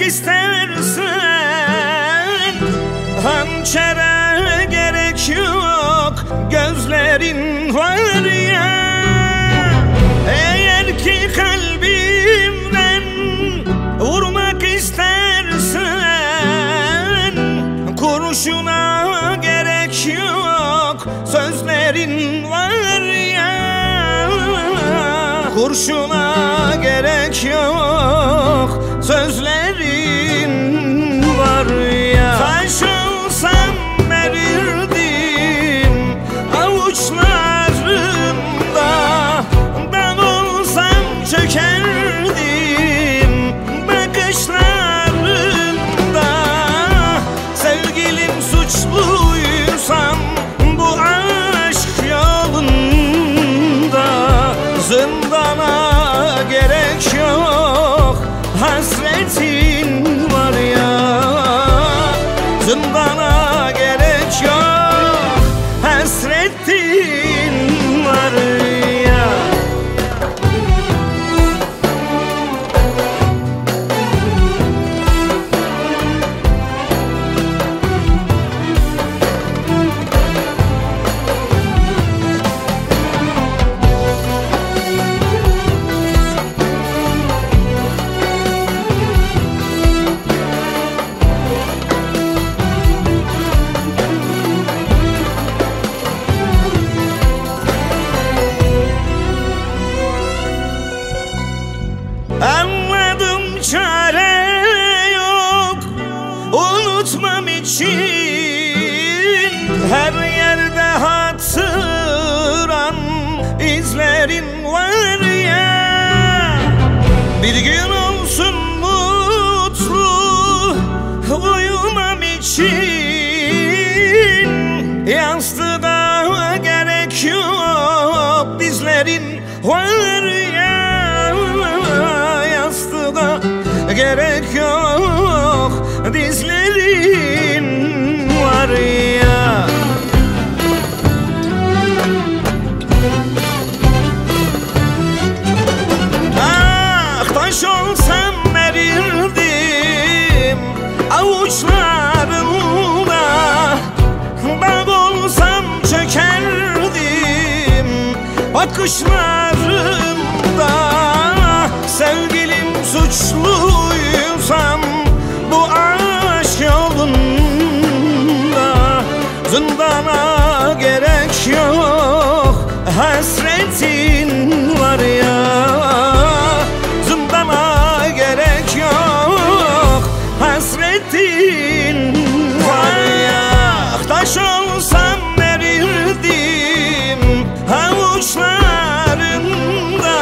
istersen hançere gerek yok, gözlerin var ya. Eğer ki kalbimden vurmak istersen kurşuna gerek yok, sözlerin var ya. Kurşuna gerek yok, sözlerin var ya. Taş olsam verirdim avuçlarında, dağ olsam çökerdim bakışlarında. Sevgilim suçluysam bu aşk yolunda, zindana gerek yok, hasretin var ya. Zindana gerek yok, hasretin var ya. Anladım, çare yok unutmam için. Her yerde hatıran izlerin var ya. Bir gün olsun mutlu uyumam için. Yastığa gerek yok, dizlerin var ya. Yastığa gerek yok, dizlerin var ya. Ah, taş olsam verirdim avuçlarında, dağ olsam çökerdim bakışlarında. Sevgilim suçluysam bu aşk yolunda, zindana gerek yok, hasretin var ya. Zindana gerek yok, hasretin var ya. Taş olsam verirdim avuçlarında,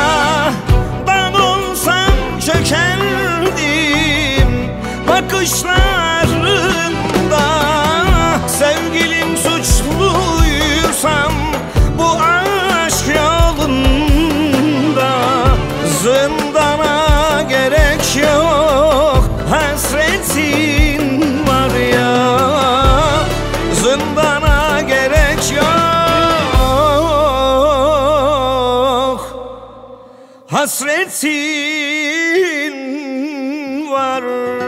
çökerdim bakışlarında. Sevgilim suçluysam bu aşk yolunda, zindana gerek yok, hasretin var ya. Zindana gerek yok, hasretin var.